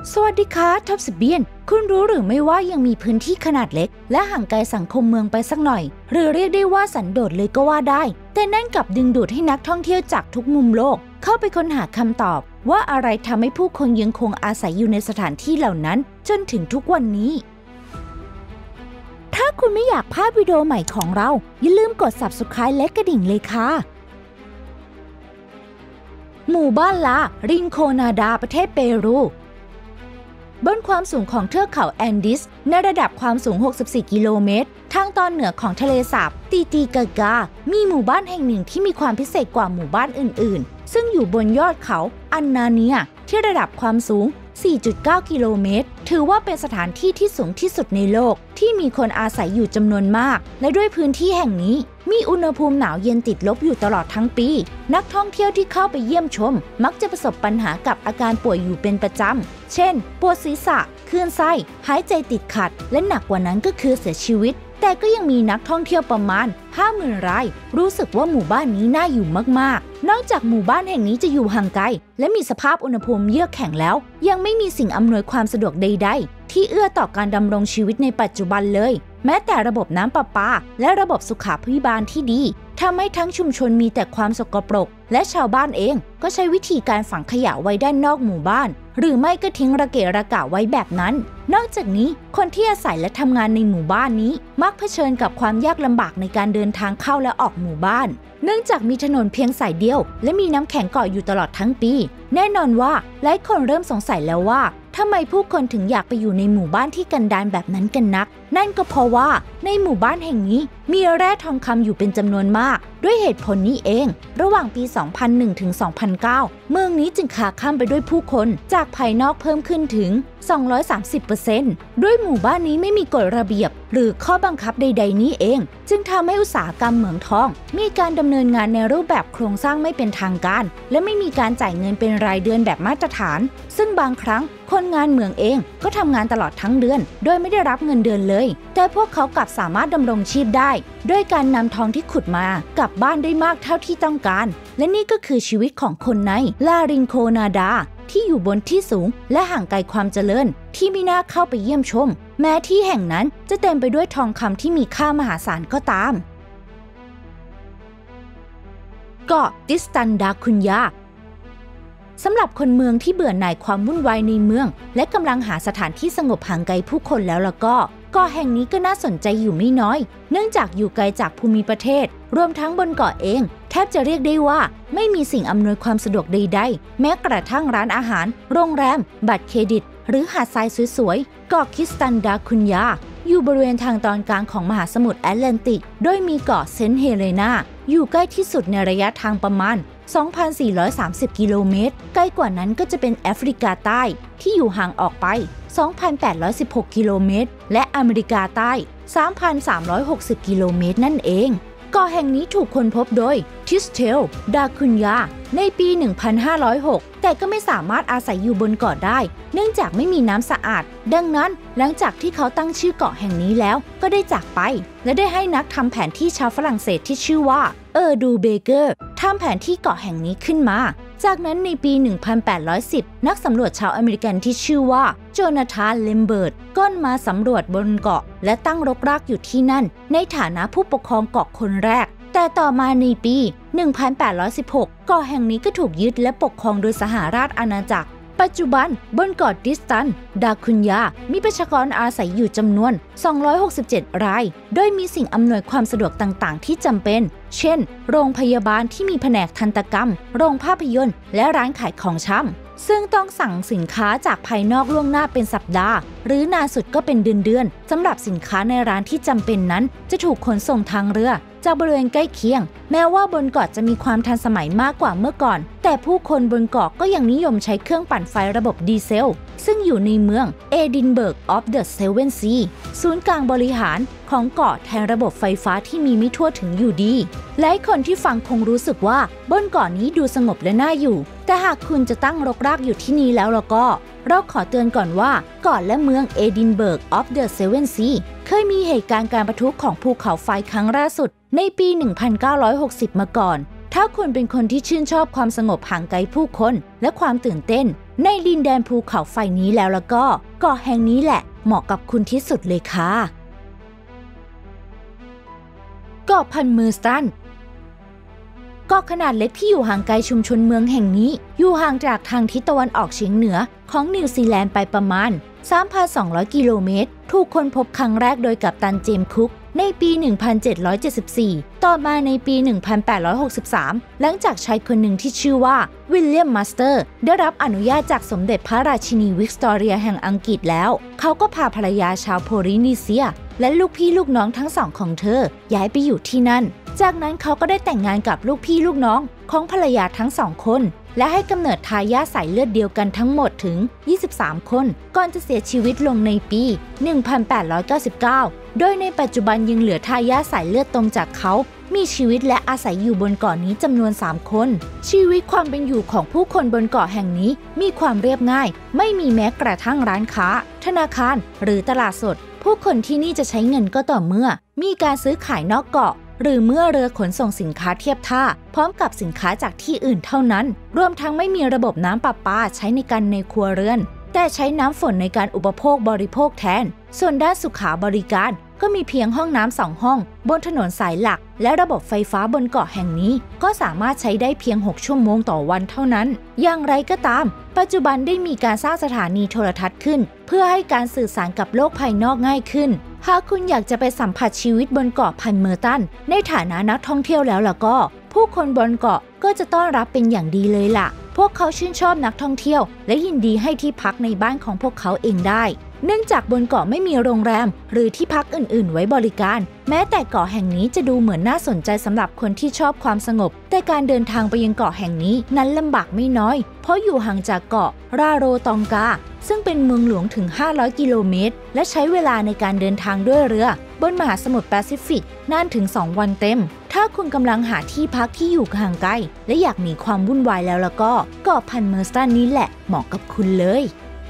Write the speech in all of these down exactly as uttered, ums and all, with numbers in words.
สวัสดีค่ะท็อปสิบเบียนคุณรู้หรือไม่ว่ายังมีพื้นที่ขนาดเล็กและห่างไกลสังคมเมืองไปสักหน่อยหรือเรียกได้ว่าสันโดษเลยก็ว่าได้แต่นั่นกลับดึงดูดให้นักท่องเที่ยวจากทุกมุมโลกเข้าไปค้นหาคำตอบว่าอะไรทำให้ผู้คนยังคงอาศัยอยู่ในสถานที่เหล่านั้นจนถึงทุกวันนี้ถ้าคุณไม่อยากพลาดวิดีโอใหม่ของเราอย่าลืมกด ซับสไครบ์ และกระดิ่งเลยค่ะหมู่บ้านลารินโคนาดาประเทศเปรูบนความสูงของเทือกเขาแอนดิสในระดับความสูงหกสิบสี่กิโลเมตรทางตอนเหนือของทะเลสาบตีตีกากามีหมู่บ้านแห่งหนึ่งที่มีความพิเศษกว่าหมู่บ้านอื่นๆซึ่งอยู่บนยอดเขาอันนาเนียที่ระดับความสูง สี่จุดเก้า กิโลเมตรถือว่าเป็นสถานที่ที่สูงที่สุดในโลกที่มีคนอาศัยอยู่จำนวนมากและด้วยพื้นที่แห่งนี้มีอุณหภูมิหนาวเย็นติดลบอยู่ตลอดทั้งปีนักท่องเที่ยวที่เข้าไปเยี่ยมชมมักจะประสบปัญหากับอาการป่วยอยู่เป็นประจำเช่นปวดศีรษะคลื่นไส้หายใจติดขัดและหนักกว่านั้นก็คือเสียชีวิตแต่ก็ยังมีนักท่องเที่ยวประมาณ ห้าหมื่น รายรู้สึกว่าหมู่บ้านนี้น่าอยู่มากๆนอกจากหมู่บ้านแห่งนี้จะอยู่ห่างไกลและมีสภาพอุณหภูมิเยือกแข็งแล้วยังไม่มีสิ่งอำนวยความสะดวกใดๆที่เอื้อต่อการดำรงชีวิตในปัจจุบันเลยแม้แต่ระบบน้ำประปาและระบบสุขาภิบาลที่ดีทำให้ทั้งชุมชนมีแต่ความสกปรกและชาวบ้านเองก็ใช้วิธีการฝังขยะไว้ด้านนอกหมู่บ้านหรือไม่ก็ทิ้งระเกะระกะไว้แบบนั้นนอกจากนี้คนที่อาศัยและทำงานในหมู่บ้านนี้มักเผชิญกับความยากลำบากในการเดินทางเข้าและออกหมู่บ้านเนื่องจากมีถนนเพียงสายเดียวและมีน้ำแข็งเกาะอยู่ตลอดทั้งปีแน่นอนว่าหลายคนเริ่มสงสัยแล้วว่าทำไมผู้คนถึงอยากไปอยู่ในหมู่บ้านที่กันดารแบบนั้นกันนักนั่นก็เพราะว่าในหมู่บ้านแห่งนี้มีแร่ทองคำอยู่เป็นจำนวนมากด้วยเหตุผลนี้เองระหว่างปี สองพันหนึ่ง ถึง สองพันเก้า เมืองนี้จึงขาข้ามไปด้วยผู้คนจากภายนอกเพิ่มขึ้นถึง สองร้อยสามสิบเปอร์เซ็นต์ ด้วยหมู่บ้านนี้ไม่มีกฎระเบียบหรือข้อบังคับใดๆนี้เองจึงทำให้อุตสาหกรรมเหมืองทองมีการดำเนินงานในรูปแบบโครงสร้างไม่เป็นทางการและไม่มีการจ่ายเงินเป็นรายเดือนแบบมาตรฐานซึ่งบางครั้งคนงานเหมืองเองก็ทำงานตลอดทั้งเดือนโดยไม่ได้รับเงินเดือนเลยแต่พวกเขากลับสามารถดำรงชีพได้ด้วยการนำทองที่ขุดมากลับบ้านได้มากเท่าที่ต้องการและนี่ก็คือชีวิตของคนในลารินโคนาดาที่อยู่บนที่สูงและห่างไกลความเจริญที่ไม่น่าเข้าไปเยี่ยมชมแม้ที่แห่งนั้นจะเต็มไปด้วยทองคำที่มีค่ามหาศาลก็ตามเกาะติสตันดาคุญญาสำหรับคนเมืองที่เบื่อหน่ายความวุ่นวายในเมืองและกำลังหาสถานที่สงบห่างไกลผู้คนแล้วล่ะก็เกาะแห่งนี้ก็น่าสนใจอยู่ไม่น้อยเนื่องจากอยู่ไกลจากภูมิประเทศรวมทั้งบนเกาะเองแทบจะเรียกได้ว่าไม่มีสิ่งอำนวยความสะดวกใดๆแม้กระทั่งร้านอาหารโรงแรมบัตรเครดิตหรือหาดทรายสวยๆเกาะคิสตันดาคุญญาอยู่บริเวณทางตอนกลางของมหาสมุทรแอตแลนติกโดยมีเกาะเซนต์เฮเลนาอยู่ใกล้ที่สุดในระยะทางประมาณ สองพันสี่ร้อยสามสิบ กิโลเมตรใกล้กว่านั้นก็จะเป็นแอฟริกาใต้ที่อยู่ห่างออกไป สองพันแปดร้อยสิบหก กิโลเมตรและอเมริกาใต้ สามพันสามร้อยหกสิบ กิโลเมตรนั่นเองเกาะแห่งนี้ถูกค้นพบโดยทิสเทลดาคุญญาในปี หนึ่งพันห้าร้อยหก แต่ก็ไม่สามารถอาศัยอยู่บนเกาะได้เนื่องจากไม่มีน้ำสะอาดดังนั้นหลังจากที่เขาตั้งชื่อเกาะแห่งนี้แล้วก็ได้จากไปและได้ให้นักทำแผนที่ชาวฝรั่งเศสที่ชื่อว่าเออร์ดูเบเกอร์ทำแผนที่เกาะแห่งนี้ขึ้นมาจากนั้นในปี หนึ่งพันแปดร้อยสิบ นักสำรวจชาวอเมริกันที่ชื่อว่าโจนาธานเลมเบิร์ตก็มาสำรวจบนเกาะและตั้งรกรากอยู่ที่นั่นในฐานะผู้ปกครองเกาะคนแรกแต่ต่อมาในปี หนึ่งพันแปดร้อยสิบหก เกาะแห่งนี้ก็ถูกยึดและปกครองโดยสหราชอาณาจักรปัจจุบันบนเกาะติสตันดาคุญญามีประชากรอาศัยอยู่จำนวน สองร้อยหกสิบเจ็ด รายโดยมีสิ่งอำนวยความสะดวกต่างๆที่จำเป็นเช่นโรงพยาบาลที่มีแผนกทันตกรรมโรงภาพยนตร์และร้านขายของชำซึ่งต้องสั่งสินค้าจากภายนอกล่วงหน้าเป็นสัปดาห์หรือนานสุดก็เป็นเดือนๆสำหรับสินค้าในร้านที่จำเป็นนั้นจะถูกขนส่งทางเรือจากบริเวณใกล้เคียงแม้ว่าบนเกาะจะมีความทันสมัยมากกว่าเมื่อก่อนแต่ผู้คนบนเกาะก็ยังนิยมใช้เครื่องปั่นไฟระบบดีเซลซึ่งอยู่ในเมืองเอดินเบิร์กออฟเดอะเซเว่นซีศูนย์กลางบริหารของเกาะแทนระบบไฟฟ้าที่มีไม่ทั่วถึงอยู่ดีหลายคนที่ฟังคงรู้สึกว่าบนเกาะนี้ดูสงบและน่าอยู่แต่หากคุณจะตั้งรกรากอยู่ที่นี่แล้วแล้วก็เราขอเตือนก่อนว่าเกาะและเมืองเอดินเบิร์กออฟเดอะเซเว่นซีเคยมีเหตุการณ์การประทุของภูเขาไฟครั้งล่าสุดในปี หนึ่งพันเก้าร้อยหกสิบ มาก่อน ถ้าคุณเป็นคนที่ชื่นชอบความสงบห่างไกลผู้คนและความตื่นเต้นในดินแดนภูเขาไฟนี้แล้วแล้วก็เกาะแห่งนี้แหละเหมาะกับคุณที่สุดเลยค่ะเกาะพันเมอร์สตันเกาะขนาดเล็กที่อยู่ห่างไกลชุมชนเมืองแห่งนี้อยู่ห่างจากทางทิศตะวันออกเฉียงเหนือของนิวซีแลนด์ไปประมาณ สามพันสองร้อย กิโลเมตรถูกค้นพบครั้งแรกโดยกัปตันเจมส์คุกในปี หนึ่งพันเจ็ดร้อยเจ็ดสิบสี่ ต่อมาในปี หนึ่งพันแปดร้อยหกสิบสาม หลังจากชายคนหนึ่งที่ชื่อว่าวิลเลียมมาสเตอร์ได้รับอนุญาตจากสมเด็จพระราชินีวิกตอเรียแห่งอังกฤษแล้วเขาก็พาภรรยาชาวโพลินีเซียและลูกพี่ลูกน้องทั้งสองของเธอย้ายไปอยู่ที่นั่นจากนั้นเขาก็ได้แต่งงานกับลูกพี่ลูกน้องของภรรยาทั้งสองคนและให้กำเนิดทายาทสายเลือดเดียวกันทั้งหมดถึงยี่สิบสามคนก่อนจะเสียชีวิตลงในปี หนึ่งพันแปดร้อยเก้าสิบเก้า โดยในปัจจุบันยังเหลือทายาทสายเลือดตรงจากเขามีชีวิตและอาศัยอยู่บนเกาะนี้จำนวนสามคนชีวิตความเป็นอยู่ของผู้คนบนเกาะแห่งนี้มีความเรียบง่ายไม่มีแม้กระทั่งร้านค้าธนาคารหรือตลาดสดผู้คนที่นี่จะใช้เงินก็ต่อเมื่อมีการซื้อขายนอกเกาะหรือเมื่อเรือขนส่งสินค้าเทียบท่าพร้อมกับสินค้าจากที่อื่นเท่านั้นรวมทั้งไม่มีระบบน้ำประปาใช้ในการในครัวเรือนแต่ใช้น้ำฝนในการอุปโภคบริโภคแทนส่วนด้านสุขาบริการก็มีเพียงห้องน้ำสองห้องบนถนนสายหลักและระบบไฟฟ้าบนเกาะแห่งนี้ก็สามารถใช้ได้เพียงหกชั่วโมงต่อวันเท่านั้นอย่างไรก็ตามปัจจุบันได้มีการสร้างสถานีโทรทัศน์ขึ้นเพื่อให้การสื่อสารกับโลกภายนอกง่ายขึ้นหากคุณอยากจะไปสัมผัสชีวิตบนเกาะพันเมอร์ตันในฐานะนักท่องเที่ยวแล้วล่ะก็ผู้คนบนเกาะก็จะต้อนรับเป็นอย่างดีเลยล่ะพวกเขาชื่นชอบนักท่องเที่ยวและยินดีให้ที่พักในบ้านของพวกเขาเองได้เนื่องจากบนเกาะไม่มีโรงแรมหรือที่พักอื่นๆไว้บริการแม้แต่เกาะแห่งนี้จะดูเหมือนน่าสนใจสำหรับคนที่ชอบความสงบแต่การเดินทางไปยังเกาะแห่งนี้นั้นลำบากไม่น้อยเพราะอยู่ห่างจากเกาะราโรตองกาซึ่งเป็นเมืองหลวงถึงห้าร้อยกิโลเมตรและใช้เวลาในการเดินทางด้วยเรือบนมหาสมุทรแปซิฟิกนานถึงสองวันเต็มถ้าคุณกำลังหาที่พักที่อยู่ห่างไกลและอยากหนีความวุ่นวายแล้วล่ะก็เกาะพันเมอร์สตันนี้แหละเหมาะกับคุณเลย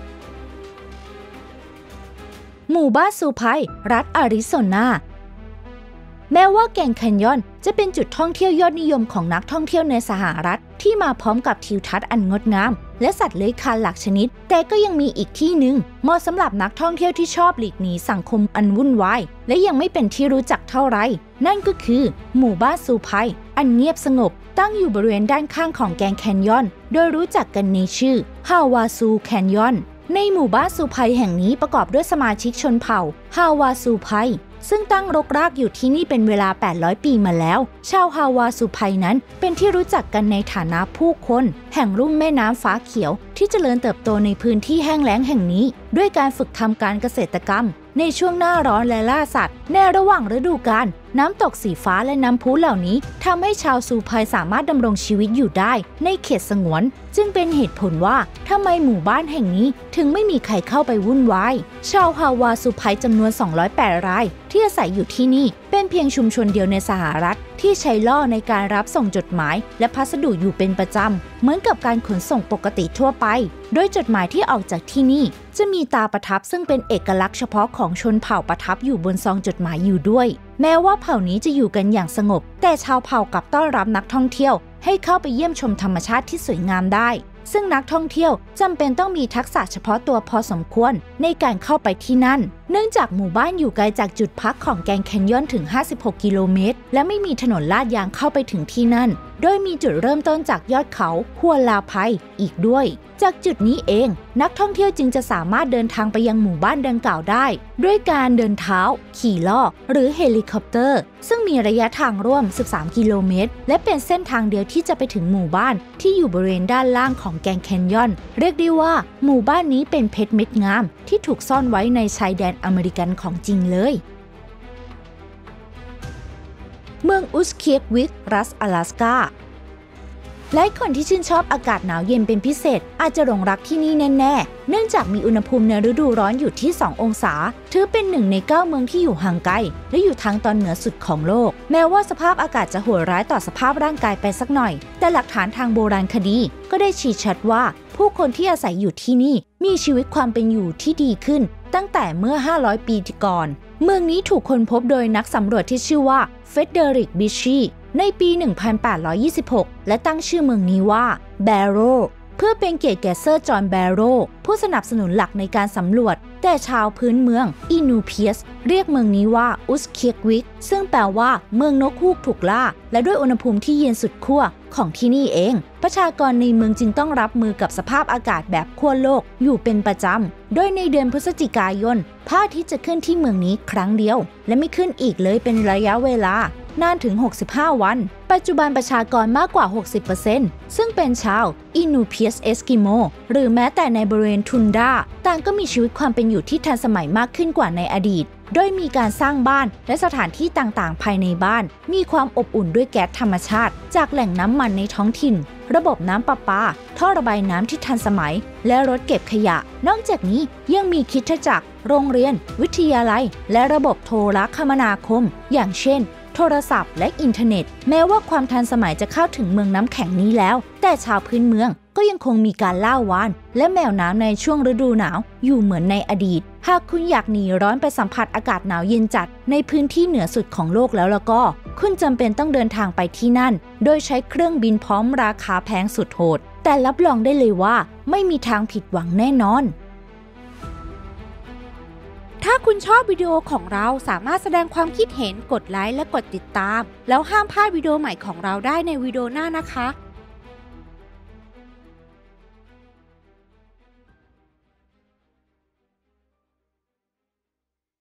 หมู่บ้านซูไพรัฐอาริโซนาแม้ว่าแกรนด์แคนยอนจะเป็นจุดท่องเที่ยวยอดนิยมของนักท่องเที่ยวในสหรัฐที่มาพร้อมกับทิวทัศน์อันงดงามและสัตว์เลื้อยคลานหลากชนิดแต่ก็ยังมีอีกที่หนึ่งเหมาะสำหรับนักท่องเที่ยวที่ชอบหลีกหนีสังคมอันวุ่นวายและยังไม่เป็นที่รู้จักเท่าไหร่นั่นก็คือหมู่บ้านซูไพอันเงียบสงบตั้งอยู่บริเวณด้านข้างของแกรนด์แคนยอนโดยรู้จักกันในชื่อฮาวาซูแคนยอนในหมู่บ้านซูไพแห่งนี้ประกอบด้วยสมาชิกชนเผ่าฮาวาซูไพซึ่งตั้งรกรากอยู่ที่นี่เป็นเวลาแปดร้อยปีมาแล้วชาวฮาวาซูไพนั้นเป็นที่รู้จักกันในฐานะผู้คนแห่งลุ่มแม่น้ำฟ้าเขียวที่เจริญเติบโตในพื้นที่แห้งแล้งแห่งนี้ด้วยการฝึกทำการเกษตรกรรมในช่วงหน้าร้อนและล่าสัตว์ในระหว่างฤดูกาลน้ำตกสีฟ้าและน้ำพุเหล่านี้ทำให้ชาวซูไพสามารถดำรงชีวิตอยู่ได้ในเขตสงวนจึงเป็นเหตุผลว่าทำไมหมู่บ้านแห่งนี้ถึงไม่มีใครเข้าไปวุ่นวายชาวฮาวาซูไพจำนวนสองร้อยแปดรายที่อาศัยอยู่ที่นี่เป็นเพียงชุมชนเดียวในสหรัฐที่ใช้ล่อในการรับส่งจดหมายและพัสดุอยู่เป็นประจำเหมือนกับการขนส่งปกติทั่วไปโดยจดหมายที่ออกจากที่นี่จะมีตาประทับซึ่งเป็นเอกลักษณ์เฉพาะของชนเผ่าประทับอยู่บนซองจดหมายอยู่ด้วยแม้ว่าเผ่านี้จะอยู่กันอย่างสงบแต่ชาวเผ่ากลับต้อนรับนักท่องเที่ยวให้เข้าไปเยี่ยมชมธรรมชาติที่สวยงามได้ซึ่งนักท่องเที่ยวจำเป็นต้องมีทักษะเฉพาะตัวพอสมควรในการเข้าไปที่นั่นเนื่องจากหมู่บ้านอยู่ไกลจากจุดพักของแกรนด์แคนยอนถึงห้าสิบหกกิโลเมตรและไม่มีถนนลาดยางเข้าไปถึงที่นั่นโดยมีจุดเริ่มต้นจากยอดเขาฮัวลาไพอีกด้วยจากจุดนี้เองนักท่องเที่ยวจึงจะสามารถเดินทางไปยังหมู่บ้านดังกล่าวได้ด้วยการเดินเท้าขี่ล้อหรือเฮลิคอปเตอร์ซึ่งมีระยะทางร่วมสิบสามกิโลเมตรและเป็นเส้นทางเดียวที่จะไปถึงหมู่บ้านที่อยู่บริเวณด้านล่างของแกรนด์แคนยอนเรียกได้ว่าหมู่บ้านนี้เป็นเพชรเม็ดงามที่ถูกซ่อนไว้ในชายแดนอเมริกันของจริงเลยเมืองอุสเคียกวิกรัฐอลาสกาหลายคนที่ชื่นชอบอากาศหนาวเย็นเป็นพิเศษอาจจะหลงรักที่นี่แน่ๆเนื่องจากมีอุณหภูมิในฤดูร้อนอยู่ที่สององศาถือเป็นหนึ่งในเก้าเมืองที่อยู่ห่างไกลและอยู่ทางตอนเหนือสุดของโลกแม้ว่าสภาพอากาศจะโหดร้ายต่อสภาพร่างกายไปสักหน่อยแต่หลักฐานทางโบราณคดีก็ได้ชี้ชัดว่าผู้คนที่อาศัยอยู่ที่นี่มีชีวิตความเป็นอยู่ที่ดีขึ้นตั้งแต่เมื่อห้าร้อยปีก่อนเมืองนี้ถูกค้นพบโดยนักสำรวจที่ชื่อว่าเฟเดริกบิชชีในปี หนึ่งพันแปดร้อยยี่สิบหก และตั้งชื่อเมืองนี้ว่าแบโรเพื่อเป็นเกียรติแก่เซอร์จอห์นแบโรผู้สนับสนุนหลักในการสำรวจแต่ชาวพื้นเมืองอินูเพียสเรียกเมืองนี้ว่าอุสเคียกวิกซึ่งแปลว่าเมืองนกฮูกถูกล่าและด้วยอุณหภูมิที่เย็นสุดขั้วของที่นี่เองประชากรในเมืองจึงต้องรับมือกับสภาพอากาศแบบขั้วโลกอยู่เป็นประจำโดยในเดือนพฤศจิกายนพระอาทิตย์จะขึ้นที่เมืองนี้ครั้งเดียวและไม่ขึ้นอีกเลยเป็นระยะเวลานานถึงหกสิบห้าวันปัจจุบันประชากรมากกว่า หกสิบเปอร์เซ็นต์ ซึ่งเป็นชาวอินูเพียสเอสกิโมหรือแม้แต่ในบริเวณทุนดาต่างก็มีชีวิตความเป็นอยู่ที่ทันสมัยมากขึ้นกว่าในอดีตโดยมีการสร้างบ้านและสถานที่ต่างๆภายในบ้านมีความอบอุ่นด้วยแก๊สธรรมชาติจากแหล่งน้ำมันในท้องถิ่นระบบน้ำประปาท่อระบายน้ำที่ทันสมัยและรถเก็บขยะนอกจากนี้ยังมีคริสตจักรโรงเรียนวิทยาลัยและระบบโทรคมนาคมอย่างเช่นโทรศัพท์และอินเทอร์เน็ตแม้ว่าความทันสมัยจะเข้าถึงเมืองน้ำแข็งนี้แล้วแต่ชาวพื้นเมืองก็ยังคงมีการล่าวาฬและแมวน้ำในช่วงฤดูหนาวอยู่เหมือนในอดีตหากคุณอยากหนีร้อนไปสัมผัสอากาศหนาวเย็นจัดในพื้นที่เหนือสุดของโลกแล้วแล้วก็คุณจำเป็นต้องเดินทางไปที่นั่นโดยใช้เครื่องบินพร้อมราคาแพงสุดโหดแต่รับรองได้เลยว่าไม่มีทางผิดหวังแน่นอนถ้าคุณชอบวิดีโอของเราสามารถแสดงความคิดเห็นกดไลค์และกดติดตามแล้วห้ามพลาดวิดีโอใหม่ของเราได้ในวิดีโอหน้านะคะ